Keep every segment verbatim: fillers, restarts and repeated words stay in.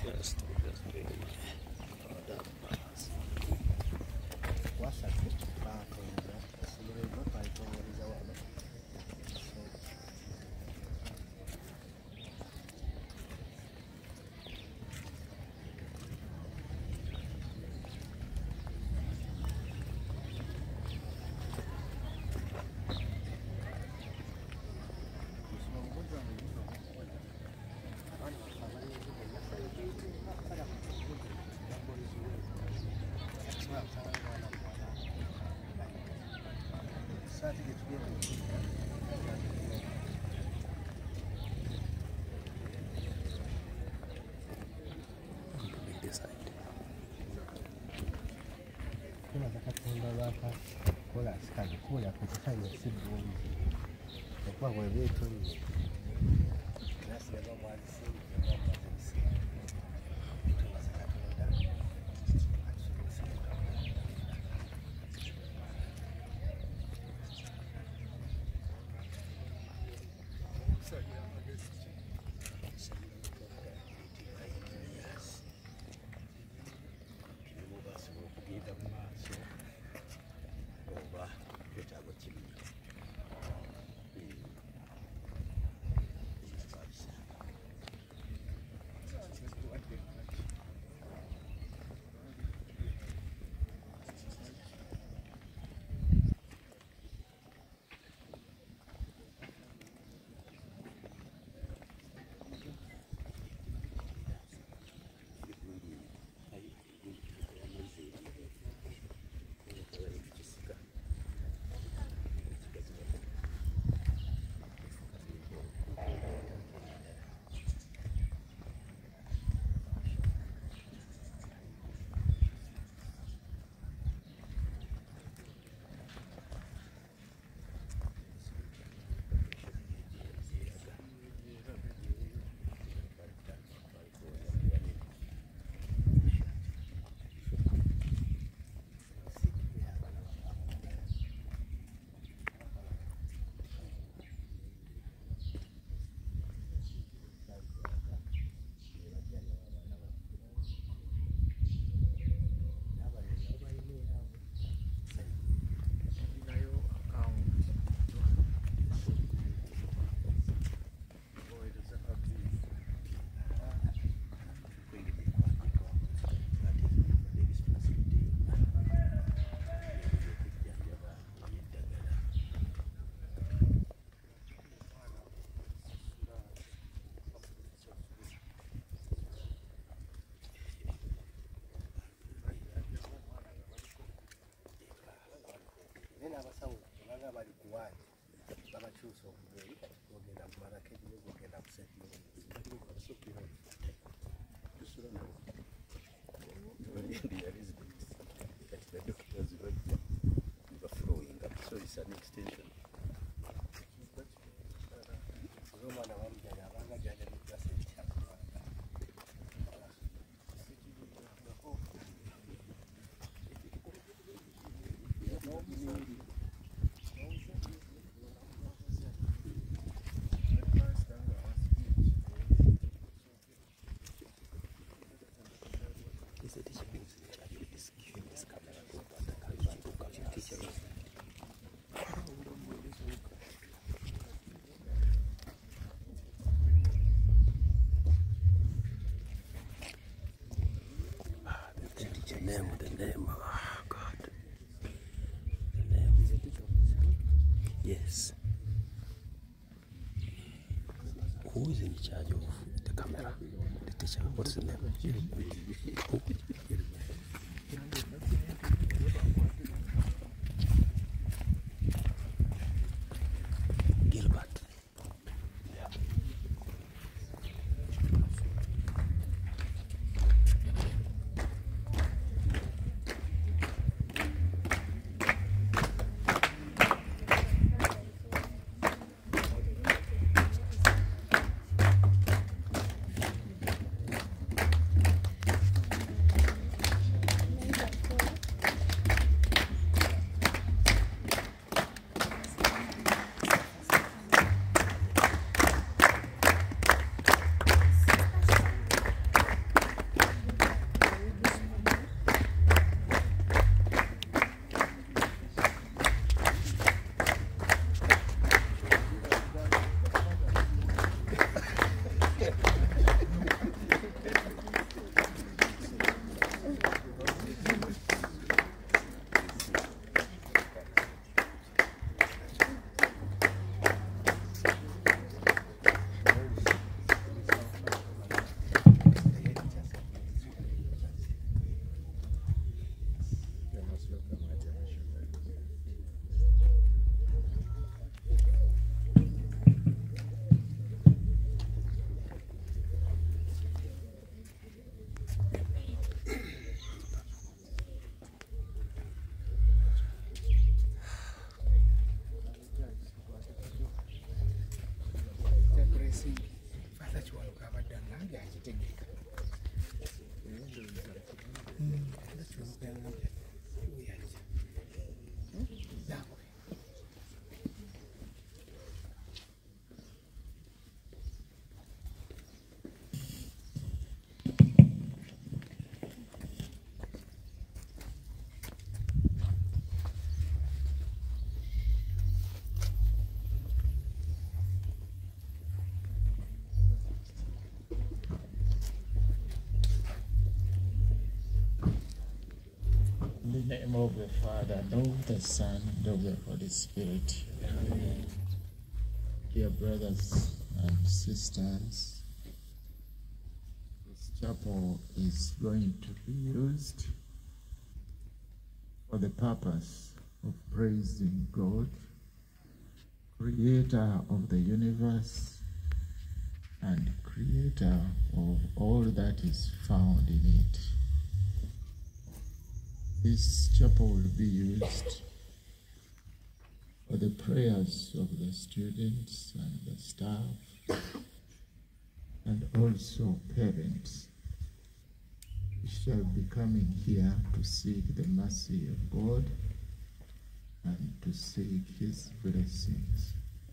Just, just doing my other parts. What's that? Back on the accelerator, I don't know what is our kola sikali kula kutafanya sibu kwa kwa wetu ni nasi ndio mwalisi ndio mwalisi so very kugenda mu market ne kugenda ku set yo so kiro tusura no the residents that the doctors were flowing up, so it's an extension. The name, the name, oh God. The name. Yes. Who is in charge of the camera? The teacher. What's the name? Who? Gilbert. Thank you. name of the Father, and of the Son, and of the Holy Spirit. Amen. Dear brothers and sisters, this chapel is going to be used for the purpose of praising God, creator of the universe and creator of all that is found in it. This chapel will be used for the prayers of the students and the staff, and also parents who shall be coming here to seek the mercy of God and to seek his blessings.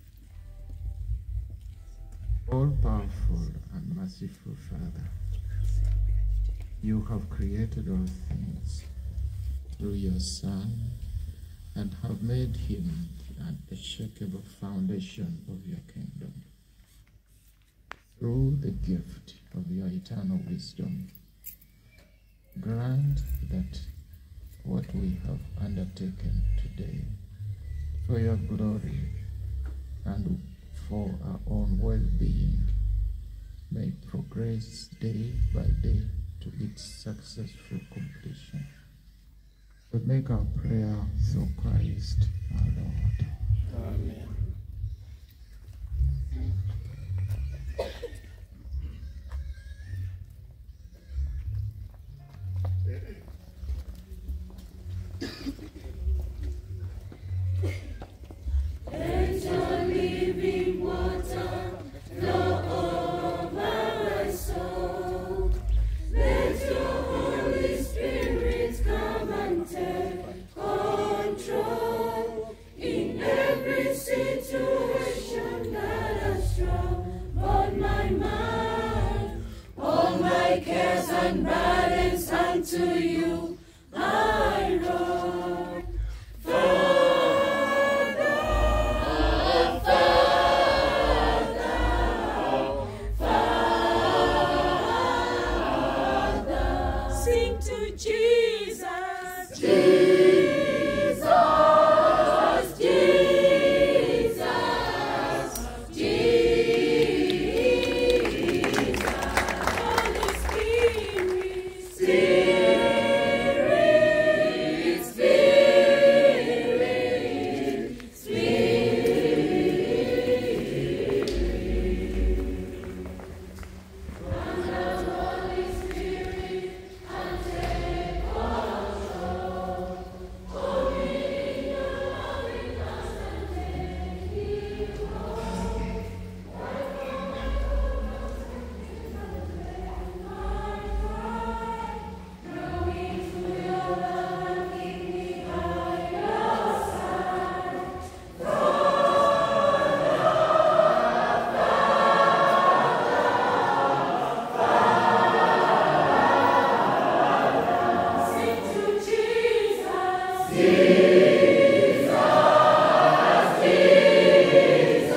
All-powerful and merciful Father, you have created all things through your Son, and have made him the unshakable foundation of your kingdom. Through the gift of your eternal wisdom, grant that what we have undertaken today for your glory and for our own well-being may progress day by day to its successful completion. We make our prayer through Christ our Lord. Amen. Let your living water flow over my soul. Let your Holy Spirit come and take control in every situation that has troubled my mind. All my cares and burdens unto you I roll. Sing to Jesus, Jesus, Jesus, Jesus. Holy Spirit, Spirit, Spirit, Spirit. And the Holy Spirit and take control. Hold me in your loving arms and take me home. Right from my purpose and my pride. Grow into your love and keep me by your side. Sing to Jesus, Jesus, Jesus,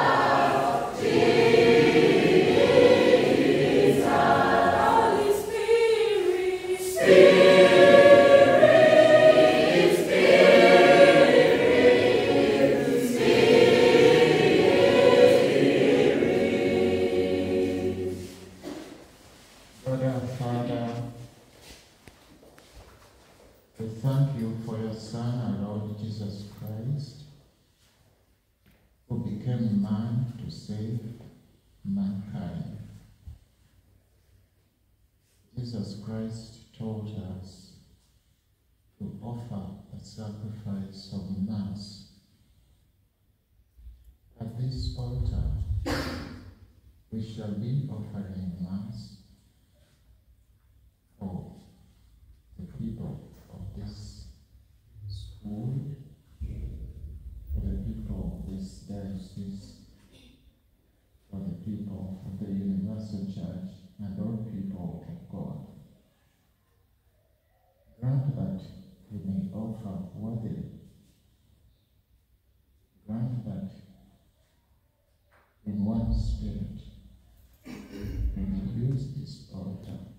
Jesus. Holy Spirit, Spirit, Spirit, Spirit. God our Father, we thank you for your Son, our Lord Jesus Christ, who became man to save mankind. Jesus Christ taught us to offer a sacrifice of Mass. At this altar, we shall be offering Mass for the people of this school, for the people of this diocese, for the people of the Universal Church, and all people of God. Grant that we may offer worthily. Grant that in one spirit we may use this altar